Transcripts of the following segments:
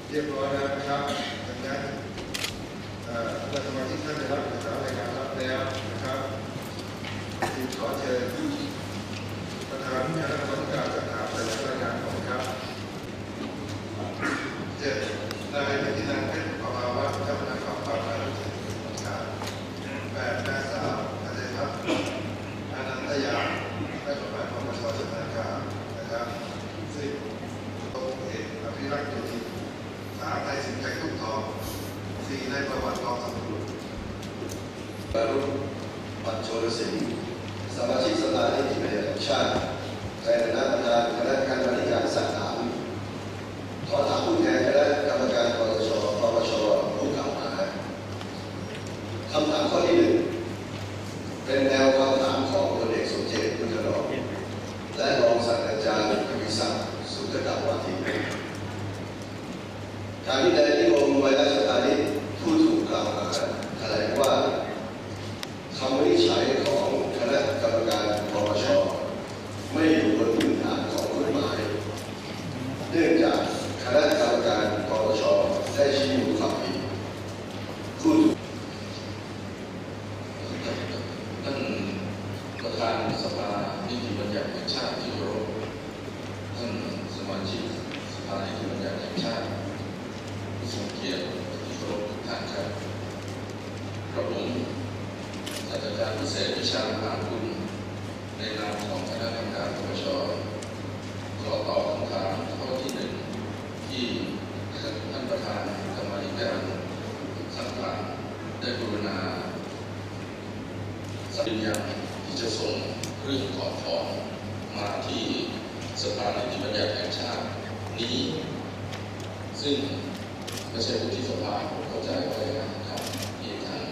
เรียบร้อยแล้วนะครับดังนั้นท่านสมาชิกท่านได้รับเอกสารรายงานรับแล้วนะครับจึงขอเชิญประธานคณะกรรมการจัดหาแต่ละรายงานก่อนครับเจ็ดนายนิตินันท์เพชรประภาวะเจ้าพนักงานฝ่ายการศึกษา8นางสาวอาเดพัฒน์อนันตยาได้ประมาณความประชาชนการนะครับ10ตรงเอกอภิรักษ์โยธิน3นายสินใจทุกทอง4นายประวัติทองสำรวจบรรลุปัจโชรศิลป์สมาชิกสภานิติบัญญัติแห่งชาติในฐานะประธานคณะกรรมาการสักถามขอถามผู้แทนคณะกรรมการปปชผู้กล่าวหาคำถามข้อที่1เป็นแนวคำถามของพลเอกสมเจต บุญถนอมและรองศาสตราจารย์กฤษศักดิ์สุทธิวาทีการวิจัยนิคมไวรัสพาณิชย์ผู้ถูกกล่าวหาแถลงว่าคำวินิจฉัยของคณะกรรมการปปชไม่อยู่บนพื้นฐานของกฎหมายเนื่องจากคณะกรรมการปปชได้ชี้มูลความผิดผู้ถูกท่านประธานสภานิติบัญญัติแห่งชาติที่เคารพท่านสมาชิกสภานิติบัญญัติแห่งชาติผู้ทรงเกียรติที่เคารพทุกท่านครับกระผมศาสตราจารย์พิเศษวิชามหาคุณในนามของคณะกรรมการปปชขอตอบคำถามข้อที่1ที่ท่านประธานกรรมาธิการสังกัดได้กรุณาสัญญาที่จะส่งเรื่องถอดถอนมาที่สภานิติบัญญัติแห่งชาตินี้ซึ่งไม่ใช่วุฒิสภาผมเข้าใจไว้นะครับที่ท่าน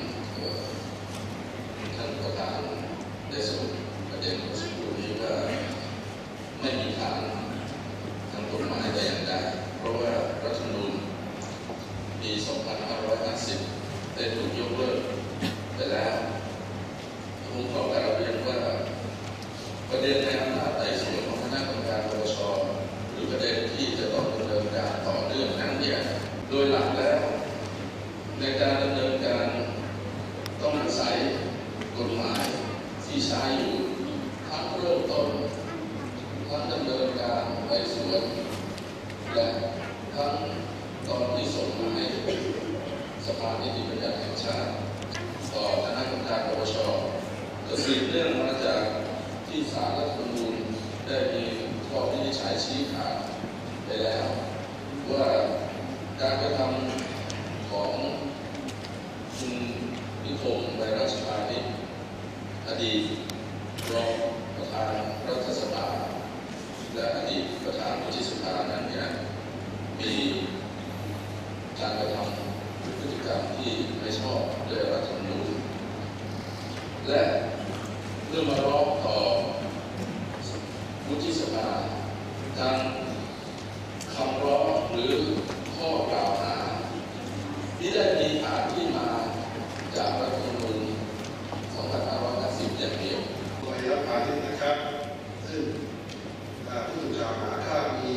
ประธานได้สรุปประเด็นเมื่อสักครู่นี้ว่าไม่มีทางทางกฎหมายแต่อย่างใดเพราะว่ารัฐธรรมนูญปี 2550 ได้ถูกยกเลิกไปแล้วผมขอกราบเรียนว่าประเด็นในอำนาจไต่สวนของคณะกรรมการปปชหรือประเด็นที่จะต้องดำเนินการต่อเนื่องนั้นเนี่ยโดยหลักแล้วในการดำเนินการต้องอาศัยกฎหมายที่ใช้อยู่ทั้งเริ่มต้นทั้งดำเนินการไต่สวนและทั้งตอนที่ส่งมาให้สภานิติบัญญัติแห่งชาติต่อคณะกรรมการปปชก็สืบเนื่องมาจากที่ศาลรัฐธรรมนูญได้มีข้อวินิจฉัยชี้ขาดไปแล้วว่าการกระทำของคุณนิคมไวรัสพาณิชย์อดีตรองประธานรัฐสภาและอดีตประธานวุฒิสภานั้นเนี่ยมีการกระทำพฤติกรรมที่ไม่ชอบด้วยรัฐธรรมนูญและเมื่อมาร้องต่อวุฒิสภาการคำร้องหรือข้อกล่าวหาที่ได้มีฐานที่มาจากรัฐธรรมนูญ 2550 อย่างเดียวไวรัสพาณิชย์นะครับซึ่งผู้ถูกกล่าวหาถ้ามี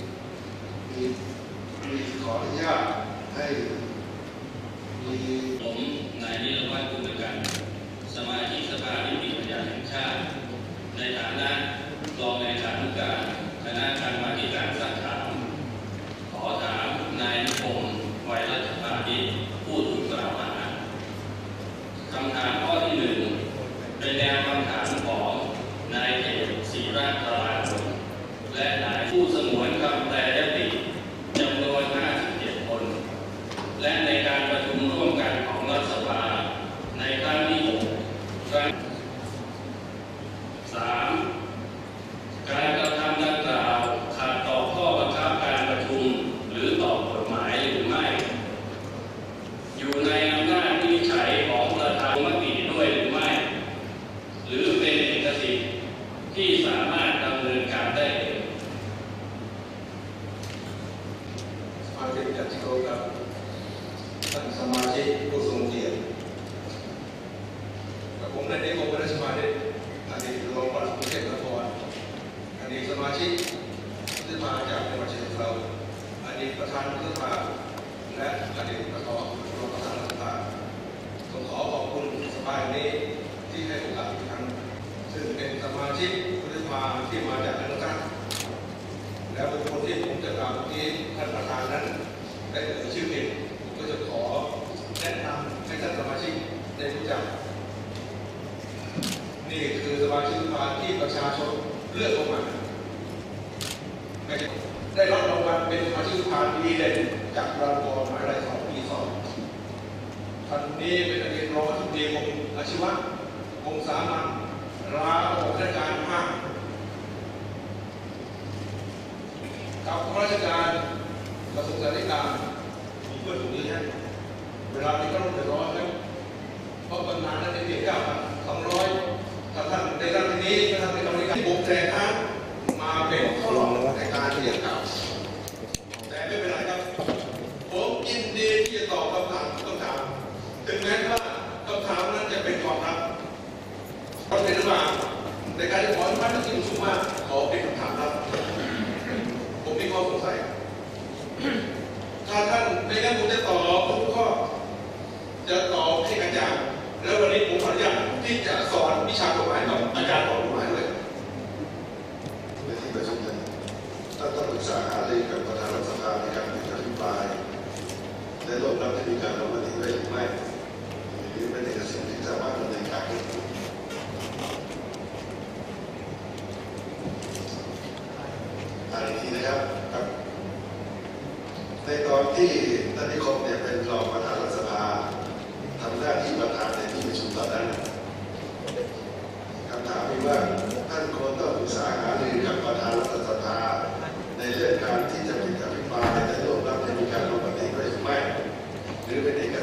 ขออนุญาตให้มีผมนายนิรวัฒน์ กุลกันสมาชิกสภานิติบัญญัติแห่งชาติในฐานะรองเลขาธิการคณะกรรมาการสักถามขอถามนายนิคมไวรัสพาณิชย์ผู้ถูกกล่าวหาคำถามข้อที่1เป็นแนวคำถามของนายเอกศิระตราผลและนายผู้สงวนคำแปลยติจำนวน57 คนและในการประชุมร่วมกันของรัฐสภาในครั้งที่6ครั้ง3การกระทำดังกล่าวขัดต่อข้อบังคับการประชุมหรือต่อกฎหมายหรือไม่อยู่ในอำนาจวินิจฉัยของประธานมติด้วยหรือไม่หรือเป็นเอกสิทธิ์ที่สามารถดำเนินการได้เองสมาชิกจัดที่เคารพครับท่านสมาชิกผู้ทรงเกียรติกับผมนายนิคมไวรัสพาณิชย์อดีตรองปลัดกรุงเทพมหานครอดีตสมาชิกสภาจากจังหวัดเชียงรายอดีตตประธานรัฐสภาและอดีตรองประธานรัฐสภาผมขอขอบคุณสภานี้ที่ให้โอกาสอีกครั้งซึ่งเป็นสมาชิกรัฐสภาที่มาจากการเลือกตั้งและบุคคลที่ผมจะกล่าวที่ท่านประธานนั้นได้เอ่ยชื่อเองผมก็จะขอแนะนำให้ท่านสมาชิกได้รู้จักนี่คือสมาชิกสภาที่ประชาชนเลือกเข้ามาได้รับรางวัลเป็นสมาชิกสภาดีเด่นจากรางวัลหมายเลข2 ปี2ท่านนี้เป็นอดีตรองอธิบดีกรมอาชีวะกรมสามัญลาออกราชการมากกับข้าราชการกระทรวงสาธารณสุขมีเพื่อนถูกเยอะแยะเวลาที่เขาเดือดร้อนแล้วเพราะปัญหานั้นเป็นเพียง9,200ถ้าท่านได้รับที่นี้ท่านได้รับที่นี้ผมแต่ท่านมาเป็นข้อหลอกในการที่จะกล่าวแต่ไม่เป็นไรครับผมยินดีที่จะตอบคำถามถึงแม้ว่าคำถามนั้นจะเป็นความลับเพราะเป็นหรือเปล่าในการที่ขออนุมัติที่ประชุมว่าขอเป็นคำถามลับผมมีข้อสงสัยถ้าท่านไม่งั้นผมจะตอบทุกข้อจะตอบให้กระจ่างแล้ววันนี้ผมขออนุญาตที่จะสอนวิชากฎหมายกับอาจารย์ของกฎหมายด้วยในที่ประชุมนั้นท่านต้องปรึกษาหารือกับประธานรัฐสภาในการอภิปรายและรวบรวมที่มีการลงมติไว้หรือไม่หรือเป็นเอกสารที่สามารถดำเนินการได้อีกทีนะครับในตอนที่ท่านนิคมเนี่ยเป็นรองประธานรัฐสภาทำหน้าที่ประธานในที่ประชุมตอนนั้นคำถามมีว่าท่านควรต้องปรึกษาหารือกับประธานรัฐสภาในเรื่องการที่จะมีการอภิปรายและรวบรวมที่มีการลงมติไว้หรือไม่หรือเป็นเอก